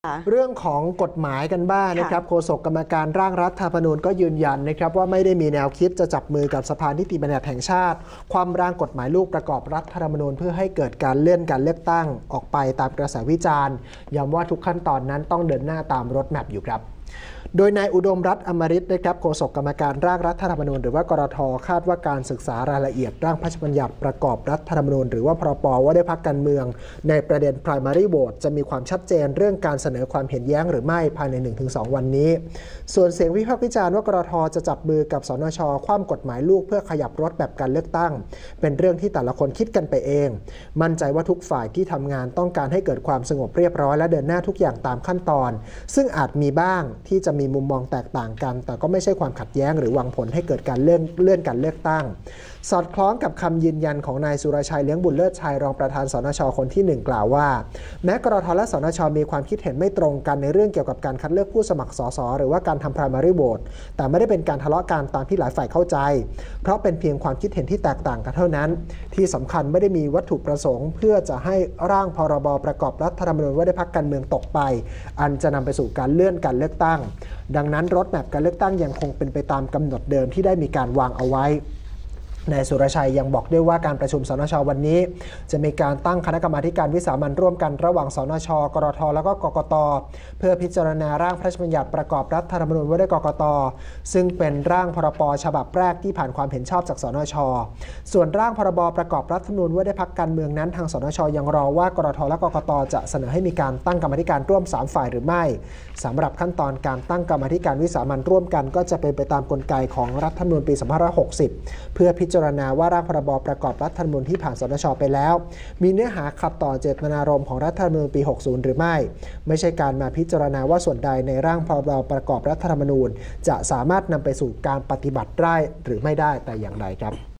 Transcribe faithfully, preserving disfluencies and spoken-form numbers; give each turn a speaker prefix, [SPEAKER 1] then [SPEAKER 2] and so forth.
[SPEAKER 1] เรื่องของกฎหมายกันบ้างนะครับโฆษกกรรมการร่างรัฐธรรมนูญก็ยืนยันนะครับว่าไม่ได้มีแนวคิดจะจับมือกับสภานิติบัญญัติแห่งชาติความร่างกฎหมายลูกประกอบรัฐธรรมนูญเพื่อให้เกิดการเลื่อนการเลือกตั้งออกไปตามกระแสวิจารณ์ย้ำว่าทุกขั้นตอนนั้นต้องเดินหน้าตามรถแมพอยู่ครับโดยนายอุดมรัตน์อมฤตนะครับโฆษกกรรมการร่างรัฐธรรมนูญหรือว่ากรท.คาดว่าการศึกษารายละเอียดร่างพระราชบัญญัติประกอบรัฐธรรมนูญหรือว่าพรป.ว่าด้วยพรรคการเมืองในประเด็น primary vote จะมีความชัดเจนเรื่องการเสนอความเห็นแย้งหรือไม่ภายใน หนึ่งถึงสอง วันนี้ส่วนเสียงวิพากษ์วิจารณ์ว่ากรท.จะจับมือกับสนช.คว่ำกฎหมายลูกเพื่อขยับรถแบบการเลือกตั้งเป็นเรื่องที่แต่ละคนคิดกันไปเองมั่นใจว่าทุกฝ่ายที่ทำงานต้องการให้เกิดความสงบเรียบร้อยและเดินหน้าทุกอย่างตามขั้นตอนซึ่งอาจมีบ้างที่จะมีมุมมองแตกต่างกันแต่ก็ไม่ใช่ความขัดแย้งหรือหวังผลให้เกิดการเลื่อนเลื่อนการเลือกตั้งสอดคล้องกับคำยืนยันของนายสุรชัยเลี้ยงบุญเลิศชัยรองประธานสนชคนที่หนึ่งกล่าวว่าแม้กรทและสนชมีความคิดเห็นไม่ตรงกันในเรื่องเกี่ยวกับการคัดเลือกผู้สมัครสสหรือว่าการทำ primary vote แต่ไม่ได้เป็นการทะเลาะกันตามที่หลายฝ่ายเข้าใจเพราะเป็นเพียงความคิดเห็นที่แตกต่างกันเท่านั้นที่สำคัญไม่ได้มีวัตถุประสงค์เพื่อจะให้ร่างพรบประกอบรัฐธรรมนูญว่าด้วยพรรคการเมืองตกไปอันจะนำไปสู่การเลื่อนการเลือกตั้งดังนั้นรถแมพการเลือกตั้งยังคงเป็นไปตามกำหนดเดิมที่ได้มีการวางเอาไว้นายสุรชัยยังบอกด้วยว่าการประชุมสนชวันนี้จะมีการตั้งคณะกรรมาการวิสามัญร่วมกันระหว่างสนชกรทและก็กกตเพื่อพิจารณาร่างพระราชบัญญัติประกอบรัฐธรรมนูญว่าด้วยกกตซึ่งเป็นร่างพรบฉบับแรกที่ผ่านความเห็นชอบจากสนชส่วนร่างพรบประกอบรัฐธรรมนูญว่าด้วยพรรคการเมืองนั้นทางสนชยังรอว่ากรทและกกตจะเสนอให้มีการตั้งกรรมาการร่วมสามฝ่ายหรือไม่สำหรับขั้นตอนการตั้งกรรมาการวิสามัญร่วมกันก็จะเป็นไปตามกลไกของรัฐธรรมนูญปีสองพันห้าร้อยหกสิบเพื่อพิจารณาว่าร่างพรบประกอบรัฐธรรมนูญที่ผ่านสนชไปแล้วมีเนื้อหาขัดต่อเจตนารมณ์ของรัฐธรรมนูญปีหกสิบหรือไม่ไม่ใช่การมาพิจารณาว่าส่วนใดในร่างพรบประกอบรัฐธรรมนูญจะสามารถนำไปสู่การปฏิบัติได้หรือไม่ได้แต่อย่างใดครับ